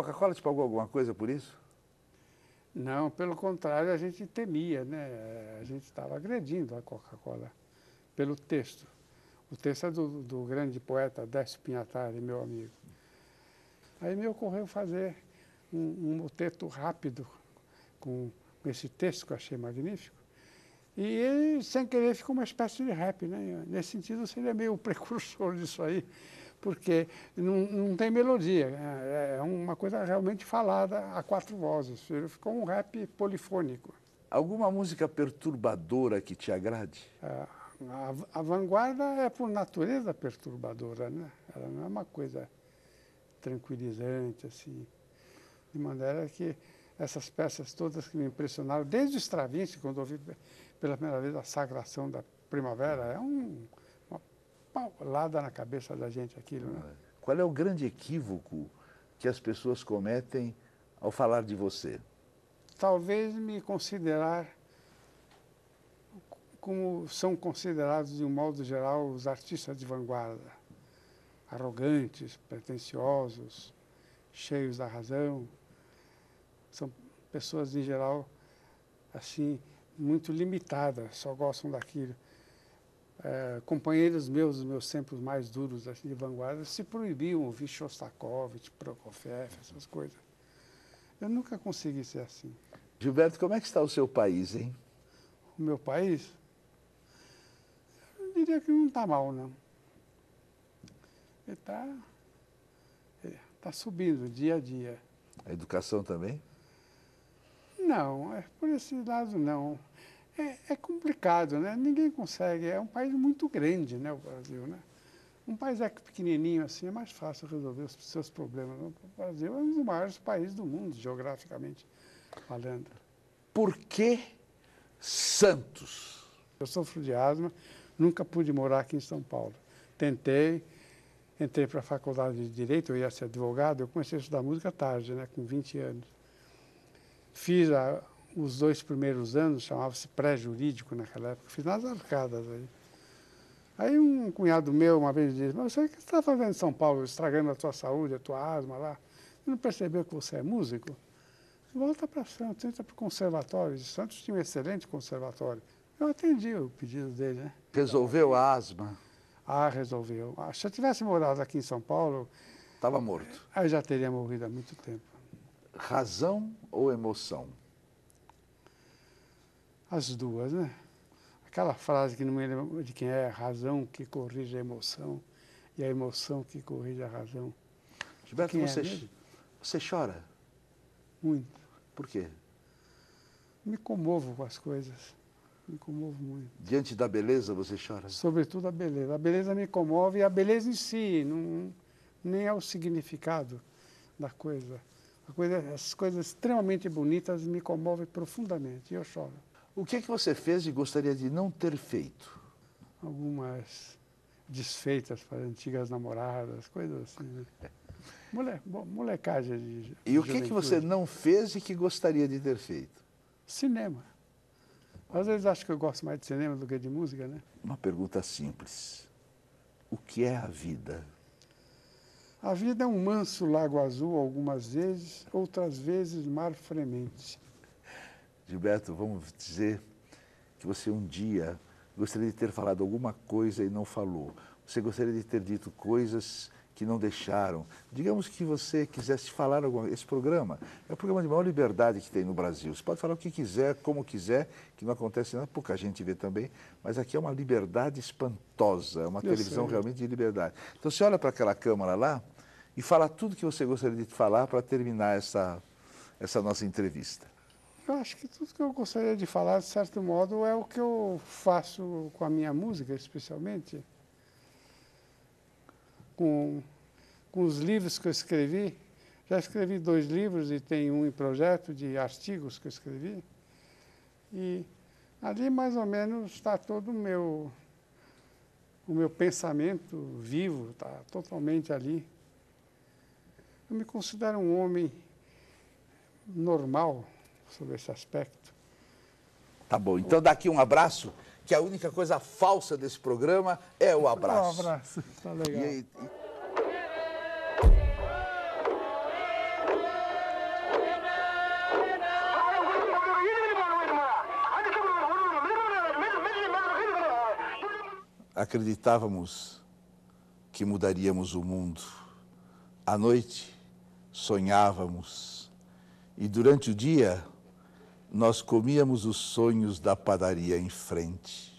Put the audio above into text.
Coca-Cola te pagou alguma coisa por isso? Não, pelo contrário, a gente temia, né? A gente estava agredindo a Coca-Cola pelo texto. O texto é do grande poeta Décio Pinhatari, meu amigo. Aí me ocorreu fazer um moteto rápido com esse texto que eu achei magnífico. E ele, sem querer, ficou uma espécie de rap, né? Nesse sentido, seria meio o precursor disso aí, porque não tem melodia, é uma coisa realmente falada a quatro vozes. Ficou um rap polifônico. Alguma música perturbadora que te agrade? A vanguarda é, por natureza, perturbadora, né? Ela não é uma coisa tranquilizante, assim. De maneira que essas peças todas que me impressionaram, desde o Stravinsky, quando eu ouvi pela primeira vez a Sagração da Primavera, é uma paulada na cabeça da gente aquilo, né? Qual é o grande equívoco que as pessoas cometem ao falar de você? Talvez me considerar como são considerados, de um modo geral, os artistas de vanguarda. Arrogantes, pretensiosos, cheios da razão. São pessoas, em geral, assim, muito limitadas, só gostam daquilo. Companheiros meus, os meus tempos mais duros assim, de vanguarda, se proibiam ouvir Shostakovich, Prokofiev, essas coisas. Eu nunca consegui ser assim. Gilberto, como é que está o seu país, hein? O meu país, eu diria que não está mal, não. Ele está subindo dia a dia. A educação também? Não, por esse lado não. É complicado, né? Ninguém consegue. É um país muito grande, né, o Brasil, né? Um país pequenininho assim, é mais fácil resolver os seus problemas. O Brasil é um dos maiores países do mundo, geograficamente falando. Por que Santos? Eu sofro de asma, nunca pude morar aqui em São Paulo. Tentei, entrei para a faculdade de Direito, eu ia ser advogado, eu comecei a estudar música tarde, né, com 20 anos. Fiz os 2 primeiros anos, chamava-se pré-jurídico naquela época, fiz nas arcadas aí. Aí um cunhado meu uma vez disse, mas o que você está fazendo em São Paulo, estragando a tua saúde, a tua asma lá? Você não percebeu que você é músico? Volta para Santos, entra para o conservatório. Santos tinha um excelente conservatório. Eu atendi o pedido dele, né? Resolveu a asma? Resolveu. Se eu tivesse morado aqui em São Paulo... Estava morto. Aí já teria morrido há muito tempo. Razão ou emoção? As duas, né? Aquela frase que não me lembro de quem é, razão que corrige a emoção e a emoção que corrige a razão. Gilberto, você chora? Muito. Por quê? Me comovo com as coisas. Me comovo muito. Diante da beleza você chora? Sobretudo a beleza. A beleza me comove e a beleza em si, nem é o significado da coisa. As coisas extremamente bonitas me comovem profundamente e eu choro. O que você fez e gostaria de não ter feito? Algumas desfeitas para antigas namoradas, coisas assim, né? Molecagem de E o que você não fez e que gostaria de ter feito? Cinema. Às vezes acho que eu gosto mais de cinema do que de música, né? Uma pergunta simples. O que é a vida? A vida é um manso lago azul algumas vezes, outras vezes mar fremente. Gilberto, vamos dizer que você um dia gostaria de ter falado alguma coisa e não falou. Você gostaria de ter dito coisas que não deixaram. Digamos que você quisesse falar alguma... Esse programa é o programa de maior liberdade que tem no Brasil. Você pode falar o que quiser, como quiser, que não acontece nada, pouca gente vê também, mas aqui é uma liberdade espantosa, é uma televisão realmente de liberdade. Então você olha para aquela câmera lá e fala tudo que você gostaria de falar para terminar essa nossa entrevista. Eu acho que tudo que eu gostaria de falar, de certo modo, é o que eu faço com a minha música, especialmente. Com os livros que eu escrevi. Já escrevi 2 livros e tem um em projeto de artigos que eu escrevi. E ali, mais ou menos, está todo o meu pensamento vivo, está totalmente ali. Eu me considero um homem normal sobre esse aspecto. Tá bom, então daqui um abraço, que a única coisa falsa desse programa é o abraço. Um abraço, tá legal. acreditávamos que mudaríamos o mundo. À noite, sonhávamos. E durante o dia, nós comíamos os sonhos da padaria em frente.